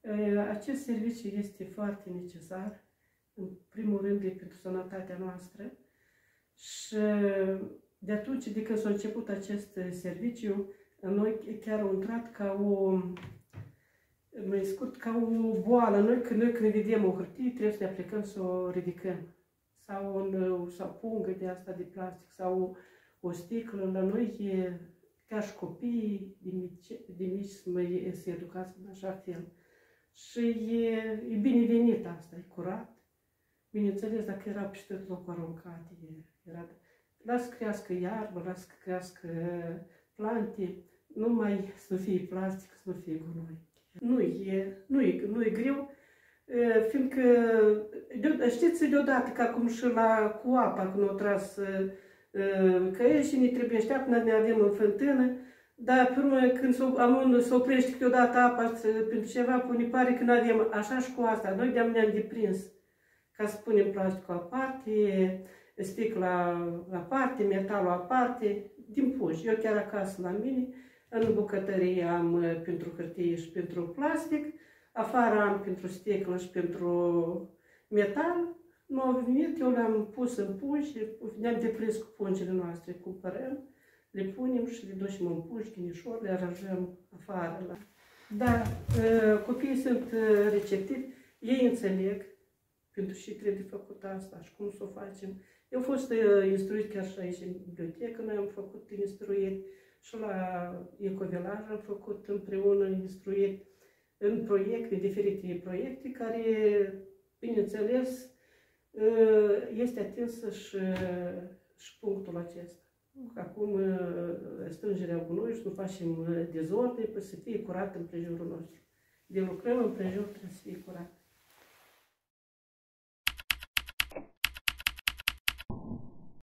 Acest serviciu este foarte necesar, în primul rând, pentru sănătatea noastră și de atunci, de când s-a început acest serviciu, noi chiar am intrat ca o, mai scurt, ca o boală. Noi când vedem o hârtie, trebuie să ne aplicăm să o ridicăm. Sau pungă de asta de plastic, sau o sticlă. La noi e ca și copiii de mici să educați în așa fel. Și e binevenit asta, e curat. Bineînțeles, dacă era peste tot locul aruncat, lasă să crească iarbă, lasă să crească plante, numai să nu fie plastic, să nu fie gunoi. Nu e greu, fiindcă, știți, deodată, ca cum și cu apa, când o tras, că e și ne trebuie așteaptă, noi ne avem în fântână, dar pe urmă, când se oprește câteodată apa pentru ceva, ne pare că nu avem, așa și cu asta, noi de-am ne-am deprins, ca să punem plasticul aparte, sticla aparte, metalul aparte, din puși. Eu chiar acasă la mine, în bucătărie am pentru hârtie și pentru plastic, afară am pentru sticlă și pentru metal. M-au venit, eu le-am pus în pungi și ne-am deprins cu pungile noastre, cumpărăm, le punem și le ducem în pungi, chinișori, le aranjăm afară. Da, copiii sunt receptivi, ei înțeleg pentru ce trebuie făcut asta și cum să o facem. Eu am fost instruit chiar și aici în bibliotecă, noi am făcut instruiri și la Ecovilaj am făcut împreună instruiri în proiecte, diferite proiecte, care, bineînțeles, este atinsă și punctul acesta. Acum, strângerea gunoiului, să nu facem dezordine, să fie curat împrejurul nostru. De lucrăm împrejur trebuie să fie curat.